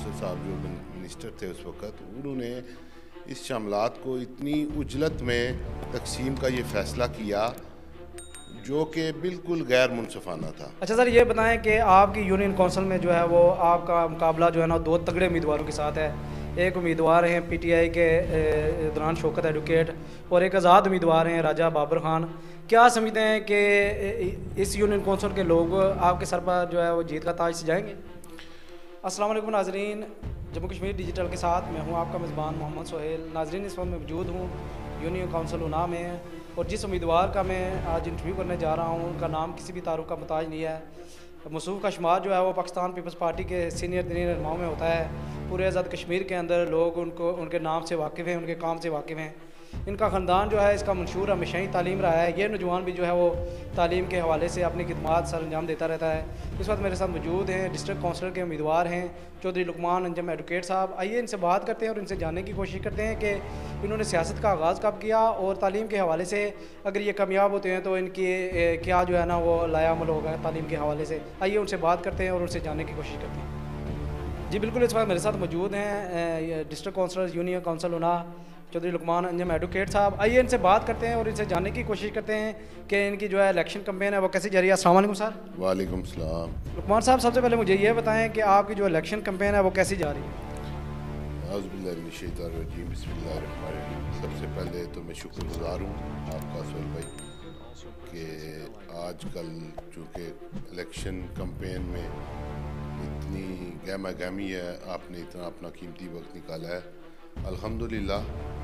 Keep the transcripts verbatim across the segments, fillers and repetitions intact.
Council صاحب جو minister تھے اس وقت، انہوں نے اس شاملات کو اتنی اجلت میں تقسیم کا یہ فیصلہ کیا جو کہ بالکل غیر منصفانہ تھا۔ اچھا سر، یہ بتائیں کہ آپ کی یونین کونسل میں جو ہے وہ آپ کا مقابلہ جو ہے نا دو تگڑے امیدواروں کے ساتھ ہے۔ ایک امیدوار ہیں پی ٹی آئی کے دوران شوکت ایڈوکیٹ، اور ایک آزاد امیدوار ہیں راجہ بابر خان۔ کیا سمجھتے ہیں کہ اس یونین کونسل کے لوگ آپ کے سر پر جو ہے وہ جیت کا تاج سجائیں گے؟ السلام علیکم ناظرین، جموں کشمیر ڈیجیٹل کے ساتھ میں ہوں آپ کا میزبان محمد سہیل۔ ناظرین، اس وقت میں موجود ہوں یونین کونسل انا میں، اور جس امیدوار کا میں آج انٹرویو کرنے جا رہا ہوں ان کا نام کسی بھی تعارف کا محتاج نہیں ہے۔ موصوف کا شمار جو ہے وہ پاکستان پیپلز پارٹی کے سینئر ترین رہنماؤں میں ہوتا ہے۔ پورے آزاد کشمیر کے اندر لوگ ان کو ان کے نام سے واقف ہیں، ان کے کام سے واقف ہیں۔ ان کا خاندان جو ہے اس کا منشور ہمیشہ ہی تعلیم رہا ہے۔ یہ نوجوان بھی جو ہے وہ تعلیم کے حوالے سے اپنی خدمات سر انجام دیتا رہتا ہے۔ اس وقت میرے ساتھ موجود ہیں ڈسٹرکٹ کونسلر کے امیدوار ہیں چودھری لقمان انجم ایڈوکیٹ صاحب۔ آئیے ان سے بات کرتے ہیں اور ان سے جاننے کی کوشش کرتے ہیں کہ انہوں نے سیاست کا آغاز کب کیا، اور تعلیم کے حوالے سے اگر یہ کامیاب ہوتے ہیں تو ان کی کیا جو ہے نا وہ لایا عمل ہوگا تعلیم کے حوالے سے۔ آئیے ان سے بات کرتے ہیں اور ان سے جاننے کی کوشش کرتے ہیں۔ جی بالکل، اس وقت میرے ساتھ موجود ہیں ڈسٹرکٹ کونسلر یونین کونسل انا چودھری لقمان انجم ایڈوکیٹ صاحب۔ آئیے ان سے بات کرتے ہیں اور ان سے جاننے کی کوشش کرتے ہیں کہ ان کی جو ہے الیکشن کمپین ہے وہ کیسی جاری ہے۔ السلام علیکم سر۔ وعلیکم السلام۔ لقمان صاحب، سب سے پہلے مجھے یہ بتائیں کہ آپ کی جو الیکشن کمپین ہے وہ کیسی جا رہی ہے؟ اعوذ باللہ من الشیطان الرجیم، بسم اللہ الرحمن الرحیم۔ سب سے پہلے تو میں شکر گزار ہوں آپ کا سہیل بھائی کہ آج کل چونکہ الیکشن کمپین میں اتنی گہما گہمی ہے، آپ نے اتنا اپنا قیمتی وقت نکالا ہے۔ الحمدللہ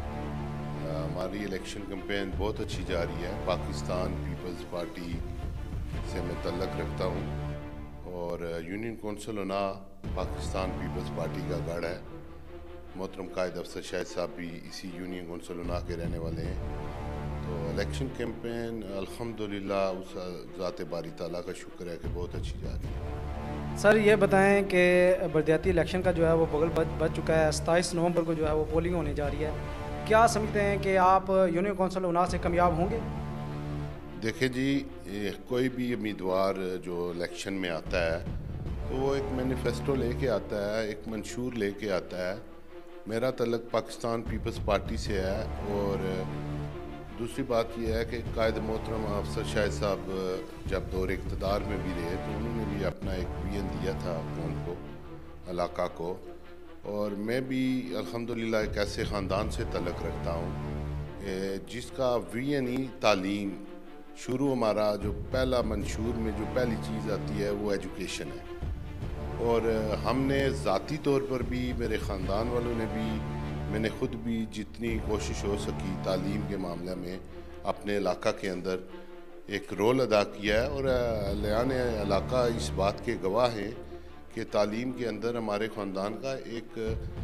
ہماری الیکشن کمپین بہت اچھی جا رہی ہے۔ پاکستان پیپلز پارٹی سے میں تعلق رکھتا ہوں، اور یونین کونسل انا پاکستان پیپلز پارٹی کا گڑھ ہے۔ محترم قائد افسر شاہد صاحب بھی اسی یونین کونسل انا کے رہنے والے ہیں۔ تو الیکشن کیمپین الحمدللہ اس ذات باری تعالیٰ کا شکر ہے کہ بہت اچھی جا رہی ہے۔ سر یہ بتائیں کہ بلدیاتی الیکشن کا جو ہے وہ بغل بچ چکا ہے، ستائیس نومبر کو جو ہے وہ پولنگ ہونے جا رہی ہے۔ کیا سمجھتے ہیں کہ آپ یونین کونسل انا سے کامیاب ہوں گے؟ دیکھیں جی، کوئی بھی امیدوار جو الیکشن میں آتا ہے تو وہ ایک مینیفیسٹو لے کے آتا ہے، ایک منشور لے کے آتا ہے۔ میرا تعلق پاکستان پیپلز پارٹی سے ہے، اور دوسری بات یہ ہے کہ قائد محترم افسر شاہد صاحب جب دور اقتدار میں بھی رہے تو انہوں نے بھی اپنا ایک ویژن دیا تھا قوم کو، علاقہ کو، اور میں بھی الحمدللہ ایک ایسے خاندان سے تعلق رکھتا ہوں جس کا ویژن ہی تعلیم، شروع ہمارا جو پہلا منشور میں جو پہلی چیز آتی ہے وہ ایجوکیشن ہے۔ اور ہم نے ذاتی طور پر بھی، میرے خاندان والوں نے بھی، میں نے خود بھی جتنی کوشش ہو سکی تعلیم کے معاملے میں اپنے علاقہ کے اندر ایک رول ادا کیا ہے، اور اہلِ علاقہ اس بات کے گواہ ہیں کہ تعلیم کے اندر ہمارے خاندان کا ایک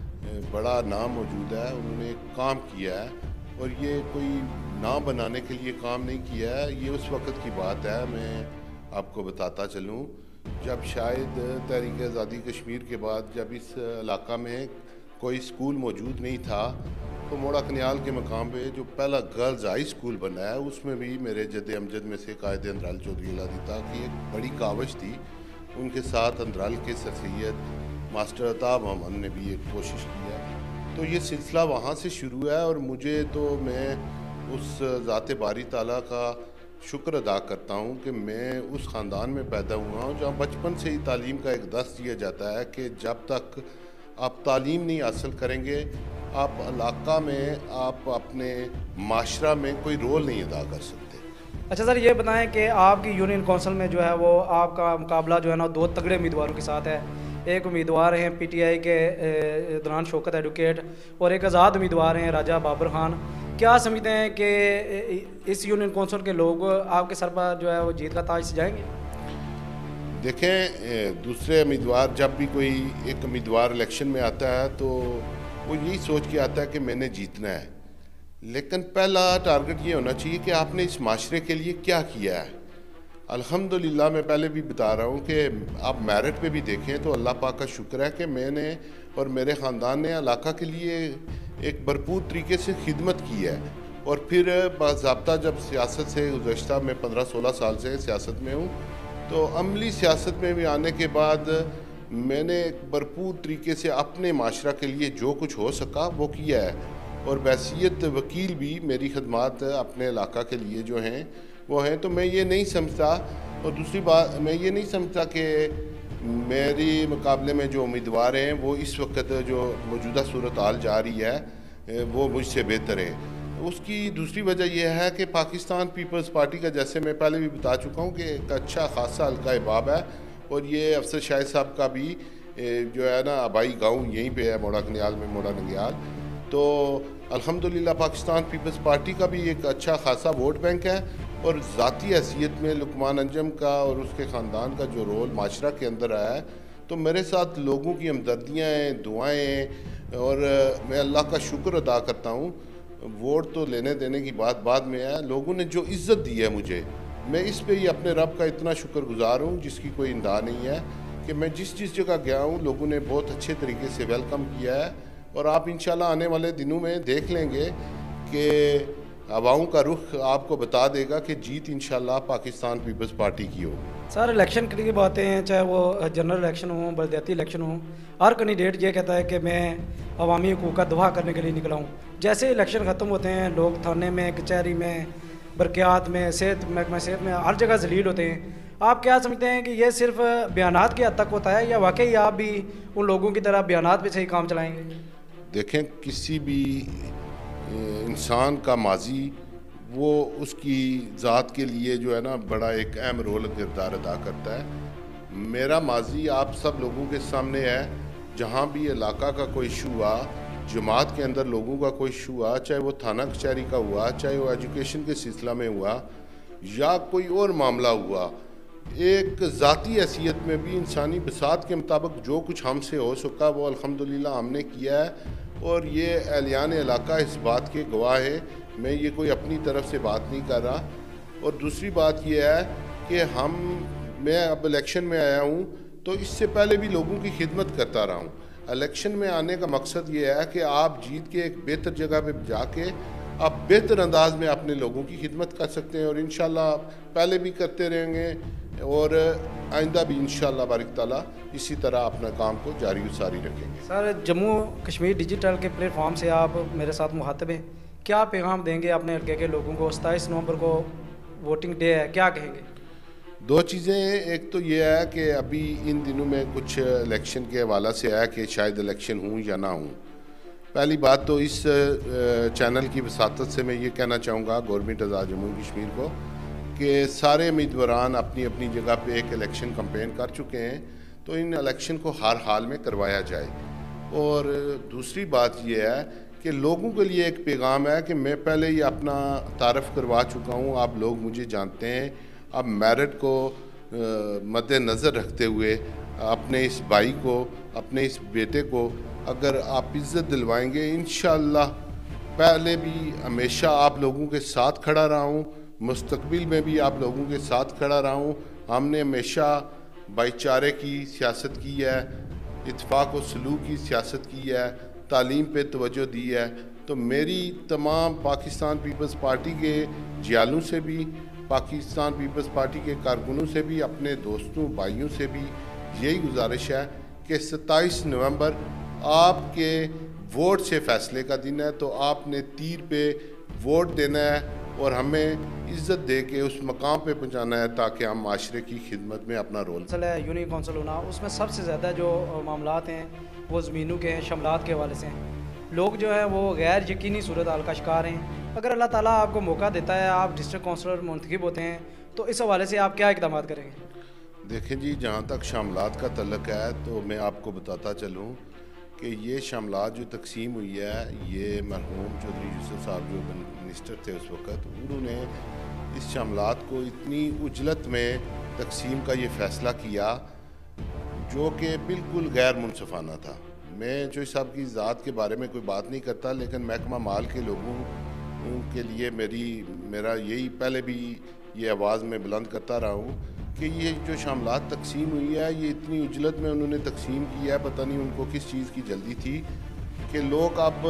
بڑا نام موجود ہے۔ انہوں نے ایک کام کیا ہے، اور یہ کوئی نام بنانے کے لیے کام نہیں کیا ہے، یہ اس وقت کی بات ہے۔ میں آپ کو بتاتا چلوں، جب شاید تحریک آزادی کشمیر کے بعد جب اس علاقہ میں کوئی سکول موجود نہیں تھا تو موڑا کنیال کے مقام پہ جو پہلا گرلز ہائی سکول بنا ہے اس میں بھی میرے جد امجد میں سے قائد اندرال چودھری الادیتا کی ایک بڑی کاوش تھی۔ ان کے ساتھ اندرال کے سر سید ماسٹر عطا محمد نے بھی ایک کوشش کی ہے، تو یہ سلسلہ وہاں سے شروع ہے۔ اور مجھے تو میں اس ذات باری تعالیٰ کا شکر ادا کرتا ہوں کہ میں اس خاندان میں پیدا ہوا ہوں جہاں بچپن سے ہی تعلیم کا ایک درس دیا جاتا ہے کہ جب تک آپ تعلیم نہیں حاصل کریں گے، آپ علاقہ میں، آپ اپنے معاشرہ میں کوئی رول نہیں ادا کر سکتے۔ اچھا سر، یہ بتائیں کہ آپ کی یونین کونسل میں جو ہے وہ آپ کا مقابلہ جو ہے نا دو تگڑے امیدواروں کے ساتھ ہے۔ ایک امیدوار ہیں پی ٹی آئی کے دوران شوکت ایڈوکیٹ، اور ایک آزاد امیدوار ہیں راجہ بابر خان۔ کیا سمجھتے ہیں کہ اس یونین کونسل کے لوگ آپ کے سر پر جو ہے وہ جیت کا تاج سجائیں گے؟ دیکھیں، دوسرے امیدوار جب بھی کوئی ایک امیدوار الیکشن میں آتا ہے تو وہ یہی سوچ کے آتا ہے کہ میں نے جیتنا ہے، لیکن پہلا ٹارگٹ یہ ہونا چاہیے کہ آپ نے اس معاشرے کے لیے کیا کیا ہے۔ الحمدللہ میں پہلے بھی بتا رہا ہوں کہ آپ میرٹ پہ بھی دیکھیں تو اللہ پاک کا شکر ہے کہ میں نے اور میرے خاندان نے علاقہ کے لیے ایک بھرپور طریقے سے خدمت کی ہے، اور پھر باضابطہ جب سیاست سے گزشتہ میں پندرہ سولہ سال سے سیاست میں ہوں تو عملی سیاست میں بھی آنے کے بعد میں نے ایک بھرپور طریقے سے اپنے معاشرہ کے لیے جو کچھ ہو سکا وہ کیا ہے، اور بحیثیت وکیل بھی میری خدمات اپنے علاقہ کے لیے جو ہیں وہ ہیں. تو میں یہ نہیں سمجھتا، اور دوسری بات میں یہ نہیں سمجھتا کہ میری مقابلے میں جو امیدوار ہیں وہ اس وقت جو موجودہ صورتحال جا رہی ہے وہ مجھ سے بہتر ہے. اس کی دوسری وجہ یہ ہے کہ پاکستان پیپلز پارٹی کا، جیسے میں پہلے بھی بتا چکا ہوں، کہ ایک اچھا خاصا حلقہ احباب ہے، اور یہ افسر شاہد صاحب کا بھی جو ہے نا آبائی گاؤں یہیں پہ ہے، موڑا کنیال میں، موڑا ننگیال. تو الحمدللہ پاکستان پیپلز پارٹی کا بھی ایک اچھا خاصا ووٹ بینک ہے، اور ذاتی حیثیت میں لقمان انجم کا اور اس کے خاندان کا جو رول معاشرہ کے اندر آیا ہے، تو میرے ساتھ لوگوں کی ہمدردیاں ہیں، دعائیں ہیں، اور میں اللہ کا شکر ادا کرتا ہوں. ووٹ تو لینے دینے کی بات بعد میں ہے، لوگوں نے جو عزت دی ہے مجھے، میں اس پہ ہی اپنے رب کا اتنا شکر گزار ہوں جس کی کوئی انتہا نہیں ہے، کہ میں جس جس جگہ گیا ہوں لوگوں نے بہت اچھے طریقے سے ویلکم کیا ہے. اور آپ انشاءاللہ آنے والے دنوں میں دیکھ لیں گے کہ عواؤں کا رخ آپ کو بتا دے گا کہ جیت انشاءاللہ پاکستان پیپلز پارٹی کی ہو. سر الیکشن کے لیے باتیں ہیں، چاہے وہ جنرل الیکشن ہوں، بلدیاتی الیکشن ہوں، ہر کینڈیڈیٹ یہ کہتا ہے کہ میں عوامی حقوق کا دفاع کرنے کے لیے نکلا ہوں. جیسے الیکشن ختم ہوتے ہیں لوگ تھانے میں، کچہری میں، برقیات میں، صحت محکمہ صحت میں، ہر جگہ ذلیل ہوتے ہیں. آپ کیا سمجھتے ہیں کہ یہ صرف بیانات کی حد تک ہوتا ہے، یا واقعی آپ بھی ان لوگوں کی طرح بیانات پہ سے ہی کام چلائیں گے؟ دیکھیں، کسی بھی انسان کا ماضی وہ اس کی ذات کے لیے جو ہے نا بڑا ایک اہم رول کردار ادا کرتا ہے. میرا ماضی آپ سب لوگوں کے سامنے ہے. جہاں بھی علاقہ کا کوئی ایشو ہوا، جماعت کے اندر لوگوں کا کوئی ایشو ہوا، چاہے وہ تھانہ کچہری کا ہوا، چاہے وہ ایجوکیشن کے سلسلہ میں ہوا، یا کوئی اور معاملہ ہوا، ایک ذاتی حیثیت میں بھی انسانی بساط کے مطابق جو کچھ ہم سے ہو سکا وہ الحمدللہ ہم نے کیا ہے. اور یہ اہلیان علاقہ اس بات کے گواہ ہے. میں یہ کوئی اپنی طرف سے بات نہیں کر رہا. اور دوسری بات یہ ہے کہ ہم میں اب الیکشن میں آیا ہوں تو اس سے پہلے بھی لوگوں کی خدمت کرتا رہا ہوں. الیکشن میں آنے کا مقصد یہ ہے کہ آپ جیت کے ایک بہتر جگہ پہ جا کے آپ بہتر انداز میں اپنے لوگوں کی خدمت کر سکتے ہیں، اور انشاءاللہ پہلے بھی کرتے رہیں گے، اور آئندہ بھی انشاءاللہ بارک تعالیٰ اسی طرح اپنا کام کو جاری و ساری رکھیں گے. سر، جموں کشمیر ڈیجیٹل کے پلیٹ فارم سے آپ میرے ساتھ مخاطب ہیں، کیا پیغام دیں گے اپنے حلقے کے لوگوں کو؟ ستائیس نومبر کو ووٹنگ ڈے ہے، کیا کہیں گے؟ دو چیزیں ہیں. ایک تو یہ ہے کہ ابھی ان دنوں میں کچھ الیکشن کے حوالہ سے ہے کہ شاید الیکشن ہوں یا نہ ہوں. پہلی بات تو اس چینل کی وساطت سے میں یہ کہنا چاہوں گا گورنمنٹ آزاد جموں کشمیر کو کہ سارے امیدواران اپنی اپنی جگہ پہ ایک الیکشن کمپین کر چکے ہیں، تو ان الیکشن کو ہر حال میں کروایا جائے. اور دوسری بات یہ ہے کہ لوگوں کے لیے ایک پیغام ہے کہ میں پہلے ہی اپنا تعارف کروا چکا ہوں، آپ لوگ مجھے جانتے ہیں. اب میرٹ کو مد نظر رکھتے ہوئے اپنے اس بھائی کو، اپنے اس بیٹے کو اگر آپ عزت دلوائیں گے، انشاءاللہ پہلے بھی ہمیشہ آپ لوگوں کے ساتھ کھڑا رہا ہوں، مستقبل میں بھی آپ لوگوں کے ساتھ کھڑا رہا ہوں. ہم نے ہمیشہ بھائی چارے کی سیاست کی ہے، اتفاق و سلوک کی سیاست کی ہے، تعلیم پہ توجہ دی ہے. تو میری تمام پاکستان پیپلز پارٹی کے جیالوں سے بھی، پاکستان پیپلز پارٹی کے کارکنوں سے بھی، اپنے دوستوں بھائیوں سے بھی یہی گزارش ہے کہ ستائیس نومبر آپ کے ووٹ سے فیصلے کا دن ہے. تو آپ نے تیر پہ ووٹ دینا ہے اور ہمیں عزت دے کے اس مقام پہ پہنچانا ہے تاکہ ہم معاشرے کی خدمت میں اپنا رول. مسئلہ ہے یونین کونسل ہونا، اس میں سب سے زیادہ جو معاملات ہیں وہ زمینوں کے ہیں، شملات کے حوالے سے ہیں. لوگ جو ہیں وہ غیر یقینی صورتحال کا شکار ہیں. اگر اللہ تعالیٰ آپ کو موقع دیتا ہے، آپ ڈسٹرکٹ کونسلر منتخب ہوتے ہیں، تو اس حوالے سے آپ کیا اقدامات کریں گے؟ دیکھیں جی، جہاں تک شاملات کا تعلق ہے تو میں آپ کو بتاتا چلوں کہ یہ شاملات جو تقسیم ہوئی ہے، یہ مرحوم چودھری یوسف صاحب جو منسٹر تھے اس وقت، انہوں نے اس شاملات کو اتنی عجلت میں تقسیم کا یہ فیصلہ کیا جو کہ بالکل غیر منصفانہ تھا. میں جو صاحب کی ذات کے بارے میں کوئی بات نہیں کرتا، لیکن محکمہ مال کے لوگوں کے لیے میری میرا یہی پہلے بھی یہ آواز میں بلند کرتا رہا ہوں کہ یہ جو شاملات تقسیم ہوئی ہے یہ اتنی عجلت میں انہوں نے تقسیم کی ہے. پتہ نہیں ان کو کس چیز کی جلدی تھی کہ لوگ اب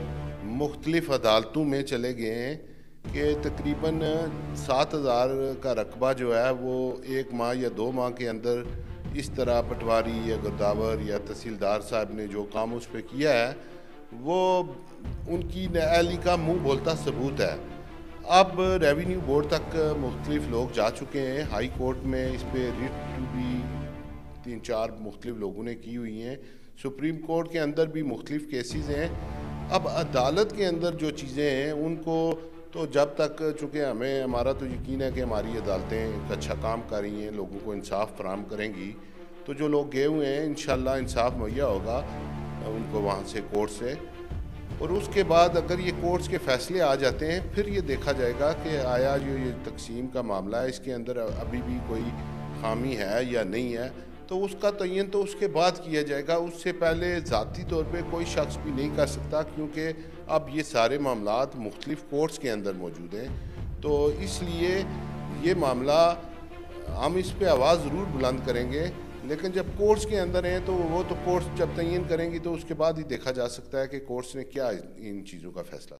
مختلف عدالتوں میں چلے گئے ہیں کہ تقریباً سات ہزار کا رقبہ جو ہے وہ ایک ماہ یا دو ماہ کے اندر اس طرح پٹواری یا گرداور یا تحصیلدار صاحب نے جو کام اس پہ کیا ہے وہ ان کی اہلی کا منہ بولتا ثبوت ہے. اب ریونیو بورڈ تک مختلف لوگ جا چکے ہیں, ہائی کورٹ میں اس پہ ریٹ بھی تین چار مختلف لوگوں نے کی ہوئی ہیں, سپریم کورٹ کے اندر بھی مختلف کیسز ہیں. اب عدالت کے اندر جو چیزیں ہیں ان کو تو جب تک, چونکہ ہمیں ہمارا تو یقین ہے کہ ہماری عدالتیں ایک اچھا کام کر رہی ہیں, لوگوں کو انصاف فراہم کریں گی, تو جو لوگ گئے ہوئے ہیں انشاءاللہ انصاف مہیا ہوگا ان کو وہاں سے کورٹ سے. اور اس کے بعد اگر یہ کورٹس کے فیصلے آ جاتے ہیں پھر یہ دیکھا جائے گا کہ آیا جو یہ تقسیم کا معاملہ ہے اس کے اندر ابھی بھی کوئی خامی ہے یا نہیں ہے, تو اس کا تعین تو اس کے بعد کیا جائے گا. اس سے پہلے ذاتی طور پہ کوئی شخص بھی نہیں کر سکتا, کیونکہ اب یہ سارے معاملات مختلف کورٹس کے اندر موجود ہیں. تو اس لیے یہ معاملہ ہم اس پہ آواز ضرور بلند کریں گے, لیکن جب کورٹس کے اندر ہیں تو وہ تو کورٹس جب تعین کریں گی تو اس کے بعد ہی دیکھا جا سکتا ہے کہ کورٹس نے کیا ان چیزوں کا فیصلہ